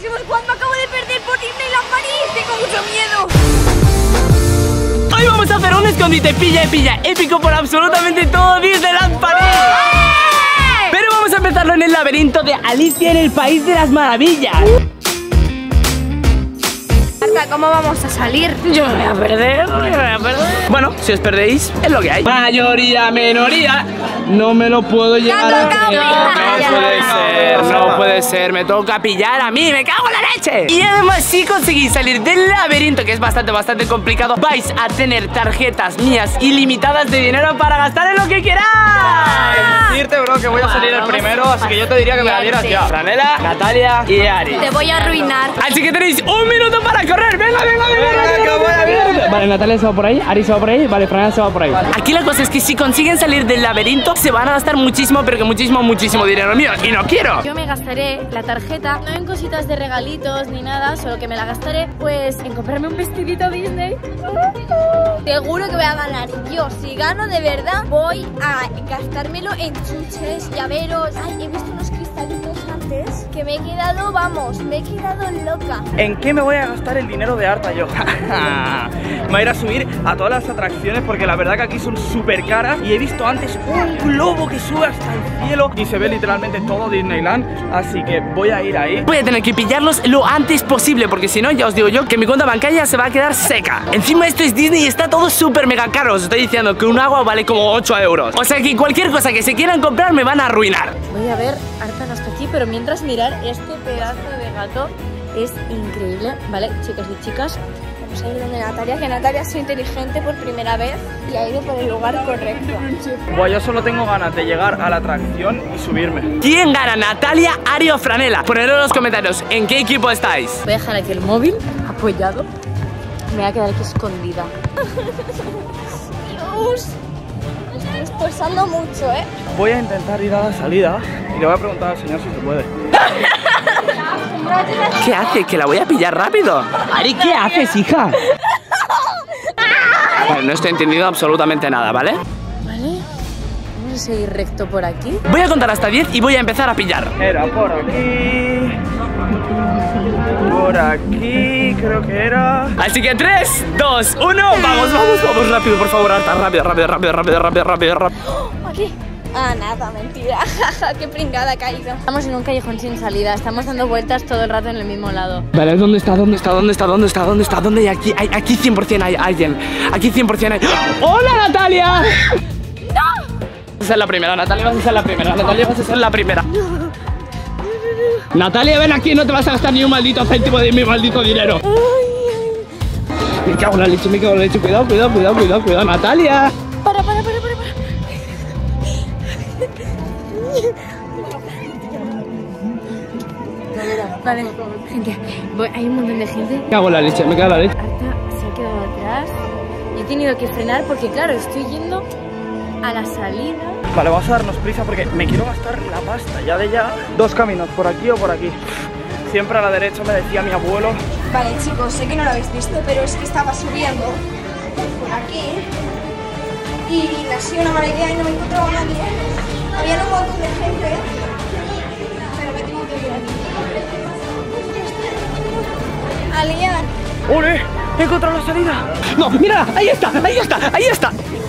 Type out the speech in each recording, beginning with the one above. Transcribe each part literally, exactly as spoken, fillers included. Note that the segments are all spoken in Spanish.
próximos cuando acabo de perder por Disneyland París. Tengo mucho miedo. Hoy vamos a hacer un escondite pilla y pilla épico por absolutamente todo Disneyland París. ¡Eh! Pero vamos a empezarlo en el laberinto de Alicia en el País de las Maravillas. Marta, ¿cómo vamos a salir? Yo me voy a perder, yo me voy a perder. Bueno, si os perdéis, es lo que hay. Mayoría, minoría. No me lo puedo llevar a creer. No puede ser, no puede ser. Me toca pillar a mí, me cago en la leche. Y además, si conseguís salir del laberinto, que es bastante, bastante complicado, vais a tener tarjetas mías ilimitadas de dinero para gastar en lo que queráis. Decirte, bro, que voy a salir el primero, así que yo te diría que me la dieras ya. Franela, Natalia y Ari. Te voy a arruinar. Así que tenéis un minuto para correr. Venga, venga, venga, venga, que voy a ver. Vale, Natalia se va por ahí, Ari se va por ahí, vale, Franela se va por ahí. Aquí la cosa es que si consiguen salir del laberinto, se van a gastar muchísimo, pero que muchísimo, muchísimo dinero mío. Y no quiero. Yo me gastaré la tarjeta, no en cositas de regalitos ni nada, solo que me la gastaré pues en comprarme un vestidito Disney. Seguro que voy a ganar. Yo, si gano de verdad, voy a gastármelo en chuches, llaveros. Ay, he visto unos cristalitos antes que me he quedado, vamos, me he quedado loca. ¿En qué me voy a gastar el dinero de Arta yo? Me voy a ir a subir a todas las atracciones porque la verdad que aquí son súper caras. Y he visto antes un globo que sube hasta el cielo y se ve literalmente todo Disneyland. Así que voy a ir ahí. Voy a tener que pillarlos lo antes posible, porque si no, ya os digo yo que mi cuenta bancaria se va a quedar seca. Encima esto es Disney y está todo súper mega caro. Os estoy diciendo que un agua vale como ocho euros. O sea que cualquier cosa que se quieran comprar me van a arruinar. Voy a ver, Arta no está aquí, pero mientras mirar este pedazo de gato es increíble. Vale, chicos y chicas, vamos a ir donde Natalia, que Natalia es inteligente por primera vez y ha ido por el lugar correcto. Bueno, yo solo tengo ganas de llegar a la atracción y subirme. ¿Quién gana, Natalia, Ari o Franela? Ponedlo en los comentarios en qué equipo estáis. Voy a dejar aquí el móvil apoyado. Me voy a quedar aquí escondida. Dios, me estoy esforzando mucho, ¿eh? Voy a intentar ir a la salida y le voy a preguntar al señor si se puede. ¿Qué hace? Que la voy a pillar rápido. Ari, ¿qué haces, hija? Vale, no estoy entendiendo absolutamente nada, ¿vale? Vale, vamos a seguir recto por aquí. Voy a contar hasta diez y voy a empezar a pillar. Era por aquí. Por aquí, creo que era. Así que tres, dos, uno. Vamos, vamos, vamos, rápido, por favor, Arta. Rápido, rápido, rápido, rápido, rápido, rápido, rápido. Oh, aquí. Ah, nada, mentira. Qué pringada ha caído. Estamos en un callejón sin salida, estamos dando vueltas todo el rato en el mismo lado. Vale, ¿dónde está? ¿Dónde está? ¿Dónde está? ¿Dónde está? ¿Dónde está? ¿Dónde hay? Aquí, hay, aquí cien por cien hay alguien. Aquí cien por cien hay. ¡Hola, Natalia! ¡No! Vas a ser la primera, Natalia, vas a ser la primera. Natalia, vas a ser la primera. Natalia, ven aquí, no te vas a gastar ni un maldito céntimo de mi maldito dinero. Me cago en la leche, me cago en la leche. Cuidado, cuidado, cuidado, cuidado, cuidado, Natalia. Para, para, para, para, para. Vale, gente, voy, hay un montón de gente. Me cago en la leche, me cago en la leche. Arta se ha quedado atrás y he tenido que frenar porque claro, estoy yendo a la salida. Vale, vamos a darnos prisa porque me quiero gastar la pasta ya de ya. Dos caminos, por aquí o por aquí. Siempre a la derecha me decía mi abuelo. Vale, chicos, sé que no lo habéis visto, pero es que estaba subiendo por aquí y me ha sido una mala idea y no me encontraba a nadie. Había un montón de gente, pero me tengo que ir aquí. Alian. ¡Ole! ¡He encontrado la salida! No, mira, ahí está, ahí está, ahí está.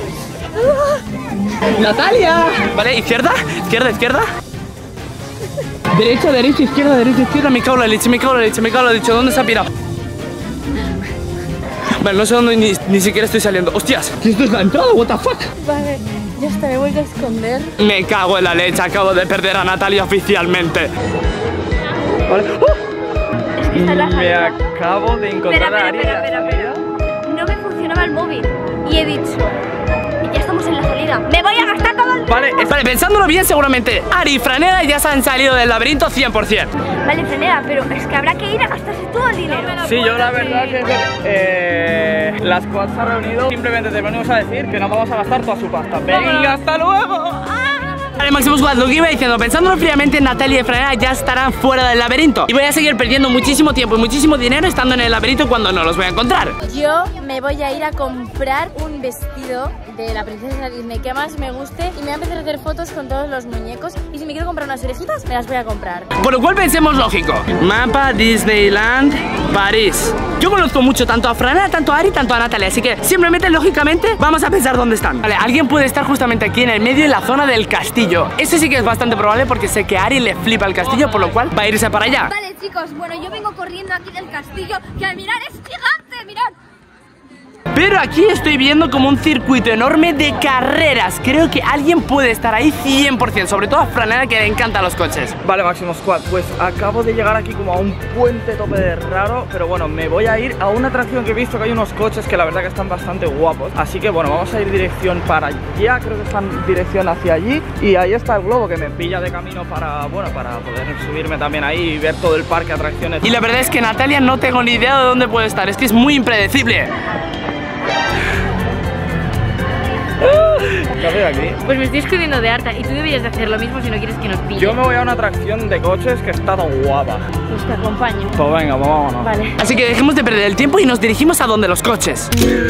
Natalia. Vale, izquierda, izquierda, izquierda. Derecha, derecha, izquierda, derecha, izquierda. Me cago en la leche, me cago en la leche, me cago en la leche. ¿Dónde se ha pirado? Vale, no sé dónde ni, ni siquiera estoy saliendo. ¡Hostias! ¿Qué esto es la entrada? ¿What the fuck? Vale, ya está, me voy a esconder. Me cago en la leche, acabo de perder a Natalia oficialmente. Vale. ¡Oh! Es que está en la Me salida. acabo de encontrar Espera, a Ari. espera, espera, espera, espera. No me funcionaba el móvil y he dicho, ya estamos en la salida. Me voy a gastar todo el... Vale, Vale, pensándolo bien, seguramente Ari y Franela ya se han salido del laberinto cien por cien. Vale, Frenera, pero es que habrá que ir a gastarse todo el dinero. sí, yo la verdad que eh, la squad se ha reunido. Simplemente te venimos a decir que nos vamos a gastar toda su pasta. ¡Venga, hasta luego! Vale, Máximo Squad, lo que iba diciendo, pensándolo fríamente, Natalia y Franela ya estarán fuera del laberinto. Y voy a seguir perdiendo muchísimo tiempo y muchísimo dinero estando en el laberinto cuando no los voy a encontrar. Yo me voy a ir a comprar un vestido de la princesa Disney que más me guste y me voy a empezar a hacer fotos con todos los muñecos. Y si me quiero comprar unas orejitas, me las voy a comprar. Por lo cual pensemos lógico. Mapa Disneyland París. Yo conozco mucho tanto a Frana, tanto a Ari, tanto a Natalia, así que simplemente, lógicamente, vamos a pensar dónde están. Vale, alguien puede estar justamente aquí en el medio, en la zona del castillo. Eso sí que es bastante probable porque sé que a Ari le flipa el castillo, por lo cual va a irse para allá. Vale, chicos, bueno, yo vengo corriendo aquí del castillo, que al mirar es gigante, mirad. Pero aquí estoy viendo como un circuito enorme de carreras. Creo que alguien puede estar ahí cien por cien, sobre todo a Franera, que le encantan los coches. Vale, Máximo Squad, pues acabo de llegar aquí como a un puente tope de raro. Pero bueno, me voy a ir a una atracción que he visto que hay unos coches que la verdad que están bastante guapos. Así que bueno, vamos a ir dirección para allá. Creo que están dirección hacia allí. Y ahí está el globo que me pilla de camino para, bueno, para poder subirme también ahí y ver todo el parque de atracciones. Y la verdad es que Natalia no tengo ni idea de dónde puede estar. Es que es muy impredecible. ¿Qué haces aquí? Pues me estoy escribiendo de harta y tú deberías de hacer lo mismo si no quieres que nos pille. Yo me voy a una atracción de coches que está tan guapa. Pues te acompaño. Pues venga, pues vámonos. Vale. Así que dejemos de perder el tiempo y nos dirigimos a donde los coches.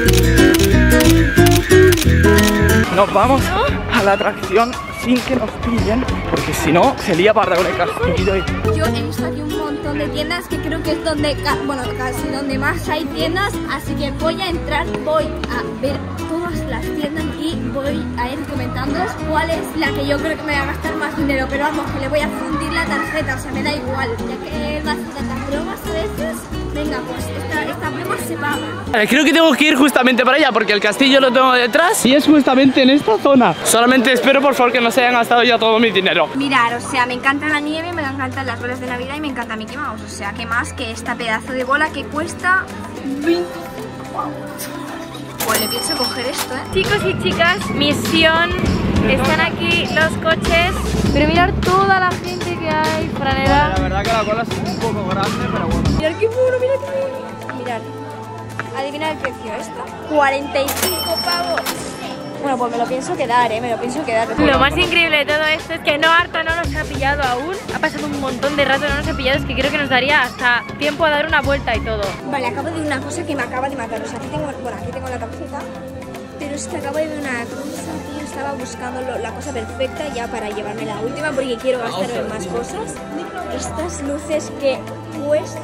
Nos vamos a la atracción sin que nos pillen, porque si no se lía parda con el castillo. Y... Yo he visto aquí un montón de tiendas que creo que es donde, bueno, casi donde más hay tiendas, así que voy a entrar, voy a ver todas las tiendas y voy a ir comentándoos cuál es la que yo creo que me va a gastar más dinero, pero vamos, que le voy a fundir la tarjeta, o sea, me da igual, ya que él va a hacer tantas bromas a veces. Venga, pues esta, esta broma se paga. Vale, creo que tengo que ir justamente para allá porque el castillo lo tengo detrás y es justamente en esta zona. Solamente espero por favor que no se hayan gastado ya todo mi dinero. Mirar, o sea, me encanta la nieve, me encantan las bolas de Navidad y me encanta Mickey Mouse. O sea, ¿qué más que esta pedazo de bola que cuesta veinticinco pavos? Pues le pienso coger esto, ¿eh? Chicos y chicas, misión. Están aquí los coches. Pero mirar toda la gente que hay, Franera. La verdad que la cola es un poco grande, pero bueno. Mirad qué mono, mirad qué mono. Mirad. Adivina el precio esta. cuarenta y cinco pavos. Bueno, pues me lo pienso quedar, ¿eh? Me lo pienso quedar. Lo más increíble de todo esto es que no harta no nos ha pillado aún. Ha pasado un montón de rato, no nos ha pillado. Es que creo que nos daría hasta tiempo a dar una vuelta y todo. Vale, acabo de ver una cosa que me acaba de matar. O sea, aquí tengo, bueno, aquí tengo la tarjeta. Pero es que acabo de ver una cosa, tío. Estaba buscando lo, la cosa perfecta ya para llevarme la última porque quiero gastar en más cosas. Estas luces que cuestan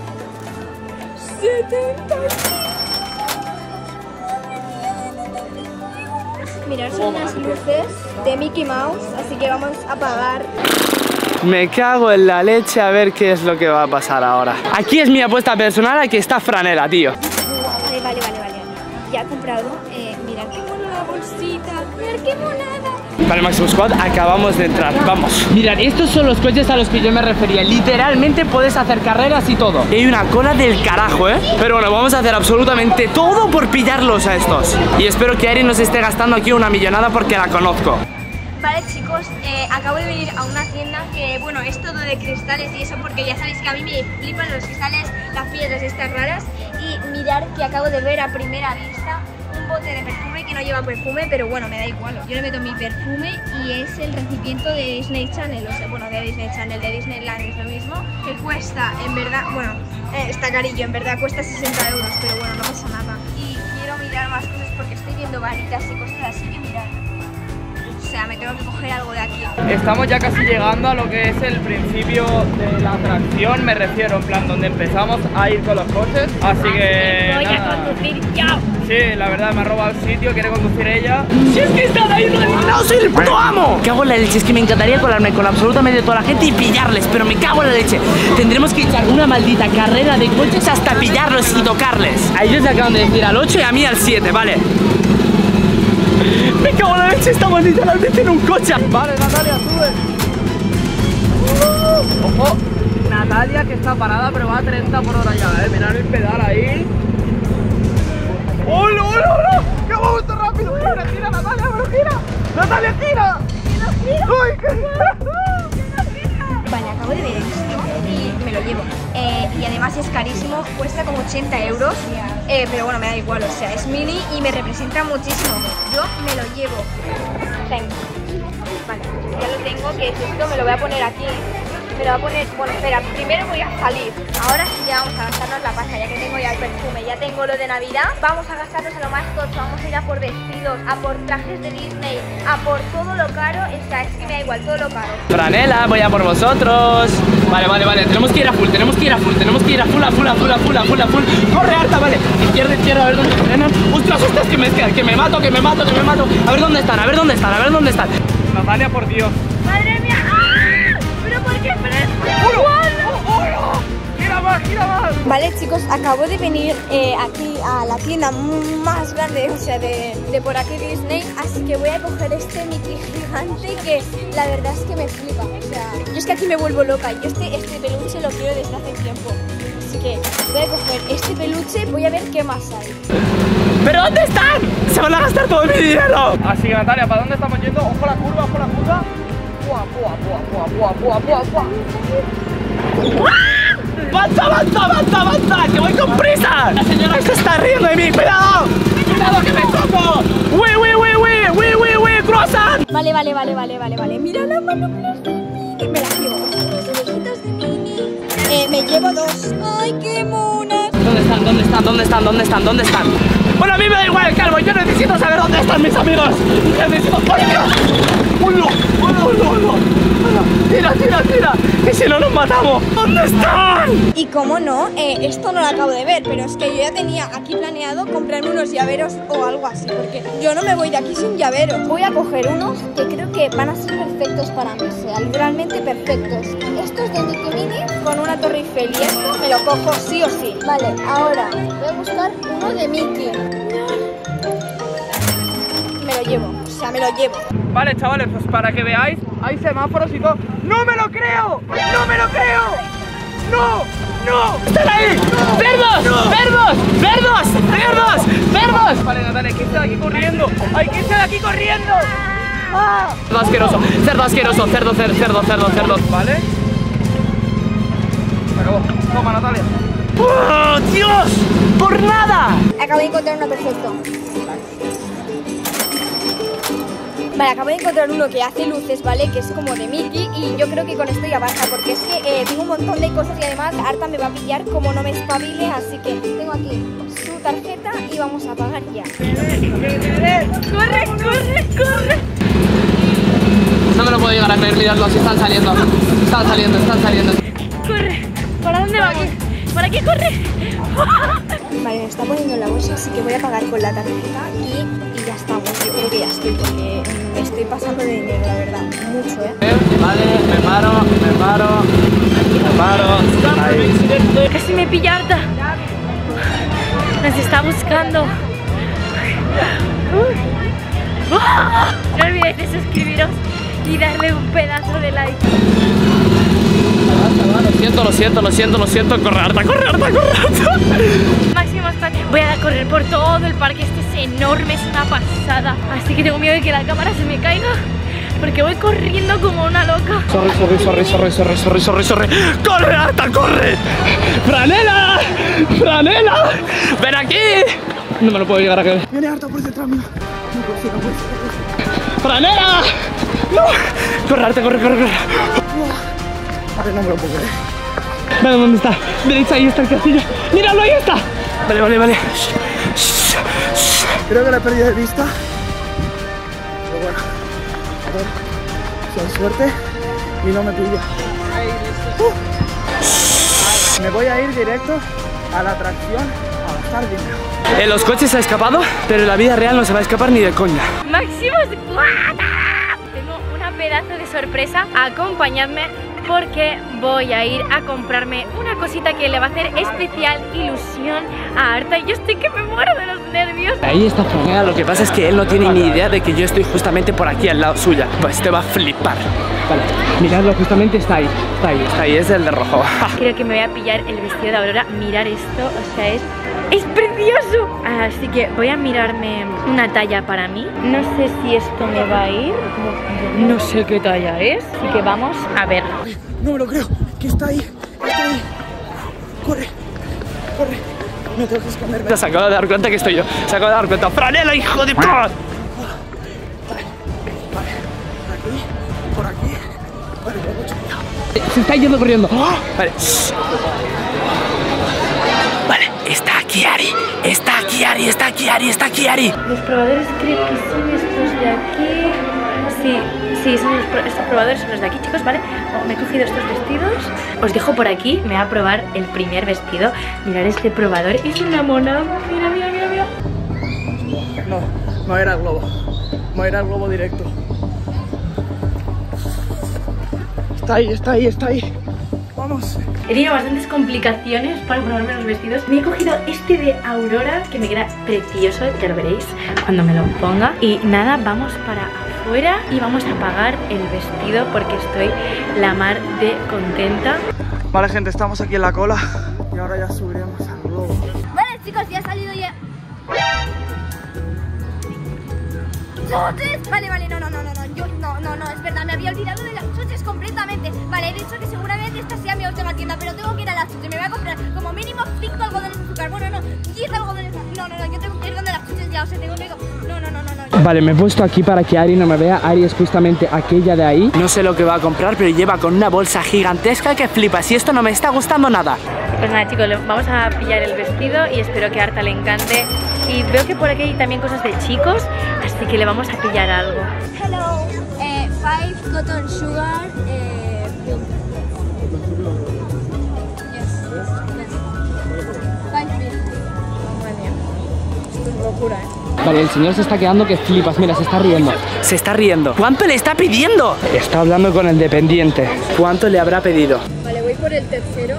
setenta. Mirad, son unas luces de Mickey Mouse, así que vamos a pagar. Me cago en la leche a ver qué es lo que va a pasar ahora. Aquí es mi apuesta personal, aquí está Franela, tío. Vale, vale, vale, vale. Ya he comprado. Eh, mirad qué mona la bolsita. Mirad qué monada. Vale, Máximo Squad, acabamos de entrar, vamos. Mirad, estos son los coches a los que yo me refería. Literalmente puedes hacer carreras y todo. Y hay una cola del carajo, ¿eh? Pero bueno, vamos a hacer absolutamente todo por pillarlos a estos. Y espero que Ari nos esté gastando aquí una millonada porque la conozco. Vale, chicos, eh, acabo de venir a una tienda que, bueno, es todo de cristales y eso porque ya sabéis que a mí me flipan los cristales, las piedras estas raras. Y mirar que acabo de ver a primera vista un bote de perfume que no lleva perfume, pero bueno, me da igual, yo le meto mi perfume y es el recipiente de Disney Channel, o sea, bueno, de Disney Channel, de Disneyland es lo mismo, que cuesta, en verdad, bueno, eh, está carillo, en verdad cuesta sesenta euros, pero bueno, no pasa nada. Y quiero mirar más cosas porque estoy viendo varitas y cosas así que mirar. O sea, me tengo que coger algo de aquí. Estamos ya casi llegando a lo que es el principio de la atracción, me refiero en plan donde empezamos a ir con los coches, así que... Voy nada. a conducir yo. Sí, la verdad me ha robado el sitio, quiere conducir ella. Si es que están ahí no soy el puto amo. Cago en la leche, es que me encantaría colarme con absolutamente toda la gente y pillarles, pero me cago en la leche. Tendremos que echar una maldita carrera de coches hasta pillarlos y tocarles. A ellos le acaban de decir al ocho y a mí al siete, vale. Me cago en la leche, estamos literalmente en un coche. Vale, Natalia, sube. Uh, ojo, Natalia que está parada pero va a treinta por hora ya, eh. Mirad el pedal ahí. ¡Hola, hola, hola! ¡Que vamos tan rápido! ¡Gira, gira, Natalia, pero gira! ¡Natalia, gira! ¡Uy, qué! Vale, acabo de ver esto y me lo llevo. Eh, y además es carísimo, cuesta como ochenta euros, eh, pero bueno, me da igual, o sea, es mini y me representa muchísimo. Yo me lo llevo. Venga. Vale, ya lo tengo, que es esto, me lo voy a poner aquí. Me lo voy a poner, bueno, espera, primero voy a salir. Ahora sí ya vamos a gastarnos la pasta, ya que tengo ya el perfume, ya tengo lo de Navidad. Vamos a gastarnos a lo más tocho, vamos a ir a por vestidos, a por trajes de Disney, a por todo lo caro. O sea, es que me da igual, todo lo caro. Franela, voy a por vosotros. Vale, vale, vale, tenemos que ir a full, tenemos que ir a full, tenemos que ir a full, a full, a full, a full, a full, a full. Corre, Arta, vale. Izquierda, izquierda, a ver dónde frenan. Ostras, ostras, que me, que me mato, que me mato, que me mato. A ver dónde están, a ver dónde están, a ver dónde están. Natalia, por Dios. ¡Madre mía! ¡Ah! ¿Pero por qué frenas? ¡Uno! ¡Oh, oh! ¡Gira más, gira más! Vale, chicos, acabo de venir eh, aquí a la tienda más grande, o sea, de, de por aquí Disney. Así que voy a coger este Mickey gigante que la verdad es que me flipa. O sea, yo es que aquí me vuelvo loca. Yo este, este peluche lo quiero desde hace tiempo. Así que voy a coger este peluche, voy a ver qué más hay. ¿Pero dónde están? Se van a gastar todo mi dinero. Así que Natalia, ¿para dónde estamos yendo? Ojo la curva, ojo la curva. Buah, buah, buah, buah, buah, buah, buah, buah. ¡Avanza, avanza, avanza, avanza! ¡Que voy con prisa! La señora se está riendo de mí. ¡Cuidado! ¡Cuidado que me choco! ¡Uy, uy, uy, uy! ¡Uy, uy, uy! ¡Croissant! Vale, vale, vale, vale, vale, vale. Mira las manoplas de Minnie. Me las llevo. Las orejitas de Minnie. Eh, me llevo dos. ¡Ay, qué monas! ¿Dónde están? ¿Dónde están? ¿Dónde están? ¿Dónde están? ¿Dónde están? Bueno, a mí me da igual el calvo. Yo necesito saber dónde están mis amigos. Necesito... ¡Por Dios! ¡Uy, no! ¡Uy, no, no, no! ¡Tira, tira, tira! ¡Y si no nos matamos! ¿Dónde están? Y como no, eh, esto no lo acabo de ver, pero es que yo ya tenía aquí planeado comprarme unos llaveros o algo así, porque yo no me voy de aquí sin llaveros. Voy a coger unos que creo que van a ser perfectos para mí, o sea, literalmente perfectos. Estos de Mickey Minnie con una Torre Eiffel y esto me lo cojo sí o sí. Vale, ahora voy a buscar uno de Mickey. Me lo llevo, o sea, me lo llevo. Vale, chavales, pues para que veáis, hay semáforos y todo. ¡No me lo creo! ¡No me lo creo! ¡No! ¡No! ¡Están ahí! ¡No! ¡Cerdos! ¡No! ¡Cerdos! ¡Cerdos! ¡Cerdos! ¡Cerdos! Vale, Natalia, hay que irse de aquí corriendo. ¡Hay que irse de aquí corriendo! ¡Ah! Cerdo asqueroso, cerdo asqueroso, cerdo, cerdo, cerdo, cerdo, cerdo. Vale. Se acabó. Toma, Natalia. ¡Oh, Dios! ¡Por nada! Acabo de encontrar uno perfecto. Vale, acabo de encontrar uno que hace luces, ¿vale? Que es como de Mickey y yo creo que con esto ya basta porque es que eh, tengo un montón de cosas y además Arta me va a pillar como no me espabile, así que tengo aquí su tarjeta y vamos a pagar ya. ¡Corre, corre, corre! No me lo puedo llegar a creer, miradlo, si están saliendo. Están saliendo, están saliendo. ¡Corre! ¿Para dónde va? ¿Por aquí corre? Vale, me está poniendo en la bolsa, así que voy a pagar con la tarjeta y, y ya estamos. Yo creo que ya estoy porque me estoy pasando de dinero, la verdad. Mucho, ¿eh? Vale, me paro, me paro, me paro. Ahí. Casi me pilla Arta. Nos está buscando. No olvidéis de suscribiros y darle un pedazo de like. Lo siento, lo siento, lo siento, lo siento. Corre, Arta, corre, Arta, corre, Arta. Máximo espacio. Voy a correr por todo el parque. Este es enorme, es una pasada. Así que tengo miedo de que la cámara se me caiga porque voy corriendo como una loca. Sorry, sorry, sorry, sorry, sorry, sorry, sorry, sorry. ¡Corre, Arta, corre! ¡Franela! ¡Franela! ¡Ven aquí! No me lo puedo llegar a creer. Viene Arta por detrás mío. No puede ser, no puede ser. ¡Franela! ¡No! ¡Corre, Arta, corre, corre, corre! A ver, no me lo puedo creer. Vale, ¿dónde está? Veréis, ahí está el castillo. ¡Míralo, ahí está! Vale, vale, vale. Creo que la he perdido de vista. Pero bueno, a ver si hay suerte y no me pilla. Uh. Me voy a ir directo a la atracción a gastar dinero. En los coches se ha escapado, pero en la vida real no se va a escapar ni de coña. Máximo Squad. Tengo una pedazo de sorpresa. Acompañadme porque voy a ir a comprarme una cosita que le va a hacer especial ilusión a Arta. Yo estoy que me muero de los nervios. Ahí está Franela, lo que pasa es que él no tiene ni idea de que yo estoy justamente por aquí al lado suya. Pues te va a flipar. Vale, miradlo, justamente está ahí. Está ahí, está ahí, es el de rojo. Creo que me voy a pillar el vestido de Aurora. Mirar esto, o sea, es, es precioso. Así que voy a mirarme una talla para mí. No sé si esto me va a ir. No sé qué talla es. Así que vamos a ver. No me lo creo, que está ahí, está ahí. Corre, corre. Me tengo que esconderme. Se acaba de dar cuenta que estoy yo. Se acaba de dar cuenta. ¡Franela, hijo de puta! Vale, vale. Por aquí, por aquí. Vale, con mucho cuidado. Se está yendo corriendo. Vale. aquí, Ari, está aquí, Ari, está aquí, Ari. Los probadores creo que son estos de aquí. Sí, sí, son los, estos probadores son los de aquí, chicos, ¿vale? Oh, me he cogido estos vestidos. Os dejo por aquí, me voy a probar el primer vestido. Mirad este probador, es una monada. Mira, mira, mira, mira. No, no era el globo. No era el globo directo. Está ahí, está ahí, está ahí. Vamos. He tenido bastantes complicaciones para probarme los vestidos. Me he cogido este de Aurora, que me queda precioso, ya lo veréis cuando me lo ponga. Y nada, vamos para afuera y vamos a pagar el vestido porque estoy la mar de contenta. Vale, gente, estamos aquí en la cola y ahora ya subiremos al globo. Vale, chicos, ya ha salido ya. ¡Chuches! Vale, vale, no, no, no, no, no, yo, no, no, no, es verdad, me había olvidado de las chuches completamente. Vale, he dicho que seguramente esta sea mi última tienda, pero tengo que ir a las chuches. Me voy a comprar como mínimo cinco algodones de azúcar. Bueno, no, diez algodones de azúcar. No, no, no, yo tengo que ir donde las chuches ya, o sea, tengo que ir. No, no, no, no, no. Vale, me he puesto aquí para que Ari no me vea. Ari es justamente aquella de ahí. No sé lo que va a comprar, pero lleva con una bolsa gigantesca que flipas. Y esto no me está gustando nada. Pues nada, chicos, vamos a pillar el vestido y espero que a Arta le encante. Y veo que por aquí hay también cosas de chicos, así que le vamos a pillar algo. Hello, eh, five cotton sugar, eh, pink. Yes, yes. Five pink. Madre mía, esto es locura, ¿eh? Vale, el señor se está quedando que flipas. Mira, se está riendo. Se está riendo. ¿Cuánto le está pidiendo? Está hablando con el dependiente. ¿Cuánto le habrá pedido? Vale, voy por el tercero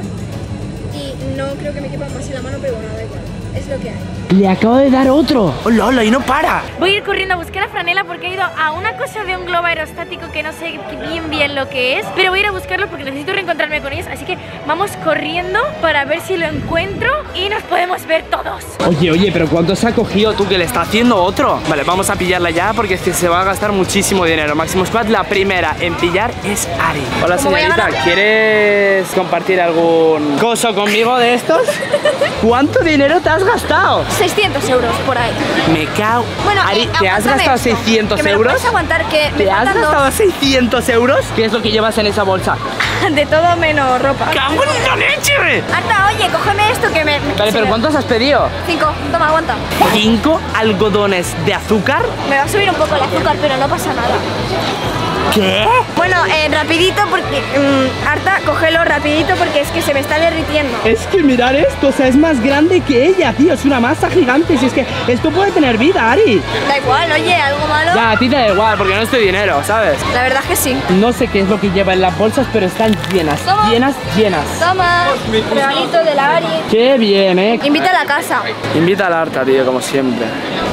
y no creo que me quepa más en la mano, pero bueno, da igual. Es lo que hay. Le acabo de dar otro. ¡Hola, hola! Y no para. Voy a ir corriendo a buscar a Franela porque he ido a una cosa de un globo aerostático que no sé bien bien lo que es, pero voy a ir a buscarlo porque necesito reencontrarme con ellos, así que vamos corriendo para ver si lo encuentro y nos podemos ver todos. Oye, oye, pero ¿cuánto se ha cogido tú que le está haciendo otro? Vale, vamos a pillarla ya porque es que se va a gastar muchísimo dinero. Máximo Squad, la primera en pillar es Ari. Hola, señorita, ¿quieres compartir algún coso conmigo de estos? ¿Cuánto dinero te has gastado? seiscientos euros por ahí. Me cago. Bueno, Ari, eh, ¿te has gastado esto, seiscientos que me lo euros? puedes aguantar, que me ¿Te has faltan gastado seiscientos euros? ¿Qué es lo que llevas en esa bolsa? dos. De todo menos ropa. ¡Cago en la leche! Arta, oye, cógeme esto que me... Vale, pero ¿cuántos has pedido? Cinco, toma, aguanta. ¿Cinco algodones de azúcar? Me va a subir un poco el azúcar, pero no pasa nada. ¿Qué? Bueno, eh, rapidito porque... Um, Arta, cógelo rapidito porque es que se me está derritiendo. Es que mirar esto, o sea, es más grande que ella, tío. Es una masa gigante. Si es que esto puede tener vida, Ari. Da igual, oye, algo malo. Ya, a ti te da igual, porque no es tu dinero, ¿sabes? La verdad es que sí. No sé qué es lo que lleva en las bolsas, pero están llenas, Toma. llenas, llenas. Toma, regalito de la Ari. Qué bien, ¿eh? Invita a la casa. Invita al Arta, tío, como siempre.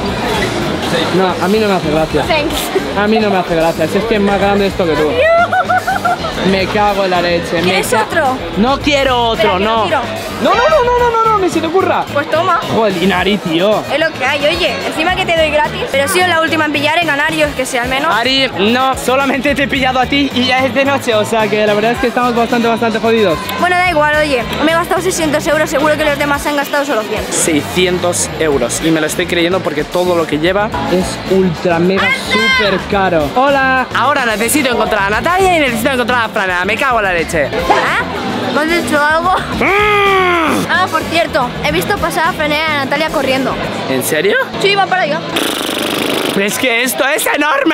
No, a mí no me hace gracia. Thanks. A mí no me hace gracia, si es que es más grande esto que tú. Me cago en la leche. me ¿Quieres ca- otro? No quiero otro, Espera, que lo no. tiro. No, no, no, no, no, no, no, ni se te ocurra. Pues toma. Joder, Inari, tío. Es lo que hay, oye. Encima que te doy gratis. Pero he sido la última en pillar en Canarios, que sea al menos. Ari, no, solamente te he pillado a ti y ya es de noche, o sea que la verdad es que estamos bastante, bastante jodidos. Bueno, da igual, oye. Me he gastado seiscientos euros, seguro que los demás se han gastado solo cien. seiscientos euros y me lo estoy creyendo porque todo lo que lleva es ultra mega súper caro. Hola. Ahora necesito encontrar a Natalia y necesito encontrar a Franela. Me cago en la leche. ¿Ah? ¿Me has dicho algo? Ah, por cierto, he visto pasar a Franela y a Natalia corriendo. ¿En serio? Sí, va para allá. ¡Es que esto es enorme!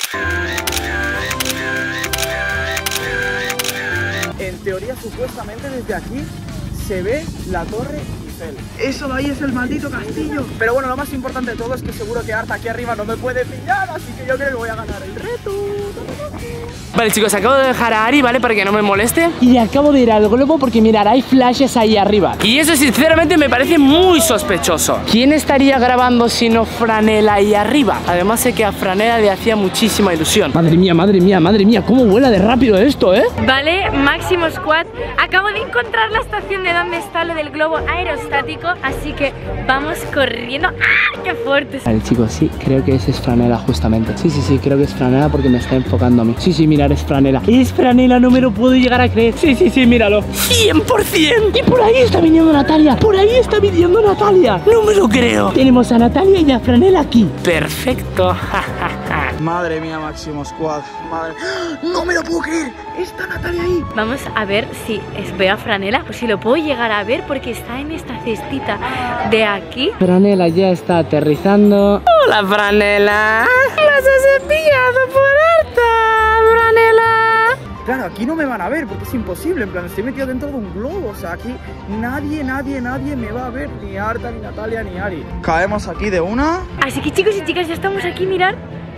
En teoría, supuestamente desde aquí se ve la Torre Eiffel. Eso de ahí es el maldito castillo. Pero bueno, lo más importante de todo es que seguro que Arta aquí arriba no me puede pillar, así que yo creo que voy a ganar el reto. Vale, chicos, acabo de dejar a Ari, ¿vale? Para que no me moleste. Y le acabo de ir al globo porque, mirad, hay flashes ahí arriba. Y eso, sinceramente, me parece muy sospechoso. ¿Quién estaría grabando si no Franela ahí arriba? Además, sé que a Franela le hacía muchísima ilusión. Madre mía, madre mía, madre mía, cómo vuela de rápido esto, ¿eh? Vale, Máximo Squad, acabo de encontrar la estación de donde está lo del globo aerostático, así que vamos corriendo. ¡Ah, qué fuerte! Vale, chicos, sí, creo que ese es Franela justamente. Sí, sí, sí, creo que es Franela porque me está enfocando a mí. Sí, sí, mirar, es Franela. Es Franela, no me lo puedo llegar a creer. Sí, sí, sí, míralo. cien por cien. Y por ahí está viniendo Natalia. Por ahí está viniendo Natalia. No me lo creo. Tenemos a Natalia y a Franela aquí. Perfecto. Madre mía, Máximo Squad. Madre. ¡No me lo puedo creer! Está Natalia ahí. Vamos a ver si es, veo a Franela o si lo puedo llegar a ver porque está en esta cestita de aquí. Franela ya está aterrizando. Hola, Franela. Las has pillado por harta, Franela. Claro, aquí no me van a ver porque es imposible. En plan, estoy metido dentro de un globo. O sea, aquí nadie, nadie, nadie me va a ver. Ni Arta, ni Natalia, ni Ari. Caemos aquí de una. Así que chicos y chicas, ya estamos aquí, mirad.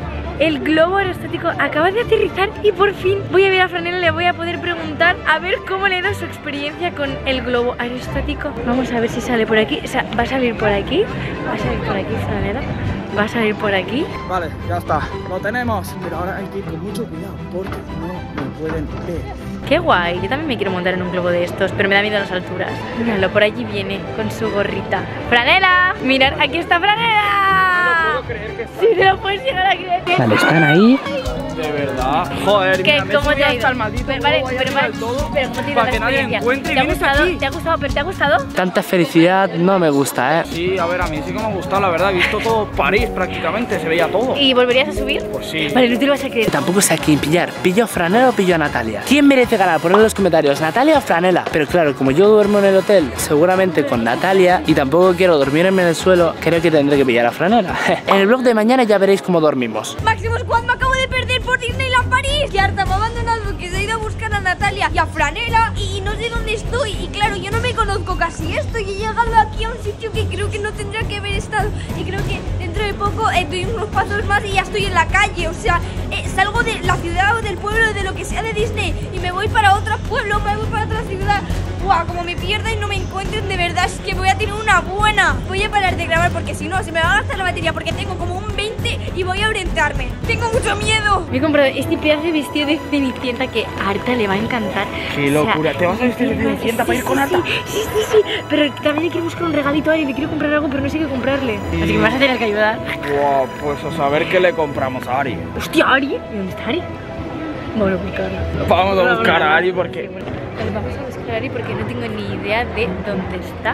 El globo aerostático acaba de aterrizar y por fin voy a ver a Franela, le voy a poder preguntar a ver cómo le da su experiencia con el globo aerostático. Vamos a ver si sale por aquí. O sea, va a salir por aquí. Va a salir por aquí, Franela. Va a salir por aquí. Vale, ya está. Lo tenemos. Pero ahora hay que ir con mucho cuidado porque no me pueden ver. Qué guay, yo también me quiero montar en un globo de estos, pero me da miedo las alturas. Míralo, por allí viene con su gorrita. ¡Franela! ¡Mirad, aquí está Franela! No puedo creer que está. Sí, te lo puedes llegar a creer. Vale, están ahí. De verdad. Joder, ¿Qué? mira, me ¿Cómo subí te ha hasta ido? el maldito Pero, globo vale, ahí pero, arriba vale, del todo, pero ¿cómo te ha ido para la que nadie experiencia? encuentre y ¿Te ha vienes gustado? aquí. ¿Te ha gustado? ¿Pero te ha gustado? Tanta felicidad no me gusta, ¿eh? Sí, a ver, a mí sí que me ha gustado, la verdad. He visto todo París prácticamente, se veía todo. ¿Y volverías a subir? Pues sí. Vale, no te lo vas a creer. Tampoco sé a quién pillar. ¿Pillo a Franela o pillo a Natalia? ¿Quién merece ganar? Poned en los comentarios, ¿Natalia o Franela? Pero claro, como yo duermo en el hotel, seguramente con Natalia, y tampoco quiero dormirme en el suelo, creo que tendré que pillar a Franela. En el vlog de mañana ya veréis cómo dormimos. Máximo Squad, me acabo de perder por Disneyland París. Que harta me ha abandonado porque se ha ido a buscar a Natalia y a Franela y no sé dónde estoy. Y claro, yo no me conozco casi esto y he llegado aquí a un sitio que creo que no tendría que haber estado. Y creo que dentro de poco eh, doy unos pasos más y ya estoy en la calle. O sea, eh, salgo de la ciudad o del pueblo, de lo que sea de Disney y me voy para otro pueblo, me voy para otra ciudad. Buah, como me pierda y no me encuentren, de verdad es que voy a tener una buena. Voy a parar de grabar porque si no se me va a gastar la batería porque tengo como un veinte y voy a orientarme. Tengo mucho miedo. Me he comprado este pedazo de vestido de Cenicienta que a Arta le va a encantar. Qué locura. ¿Te vas a vestir de Cenicienta para ir con Arta? Sí, sí, sí, sí. Pero también le quiero buscar un regalito a Ari, le quiero comprar algo, pero no sé qué comprarle. Sí. Así que me vas a tener que ayudar. Buah, pues a saber qué le compramos a Ari. Hostia, Ari. ¿Y dónde está Ari? Vamos a buscarla. Vamos a buscar a Ari porque... Vale, vamos a buscar a Ari porque no tengo ni idea de dónde está.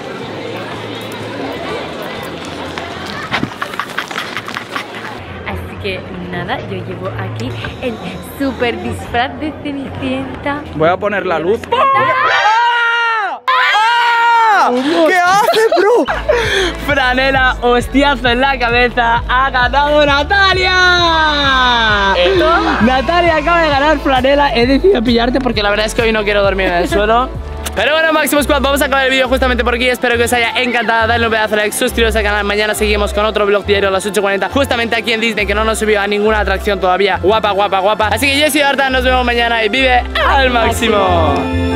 Así que nada, yo llevo aquí el super disfraz de Cenicienta. Voy a poner la luz. ¿Qué haces, bro? Franela, hostiazo en la cabeza, ha ganado Natalia. Natalia acaba de ganar, Franela. He decidido pillarte porque la verdad es que hoy no quiero dormir en el suelo. Pero bueno, Máximo Squad, vamos a acabar el vídeo justamente por aquí. Espero que os haya encantado. Dadle un pedazo de like, suscribiros al canal. Mañana seguimos con otro vlog diario a las ocho cuarenta, justamente aquí en Disney, que no nos subió a ninguna atracción todavía. Guapa, guapa, guapa. Así que yo soy Arta, nos vemos mañana y vive al máximo.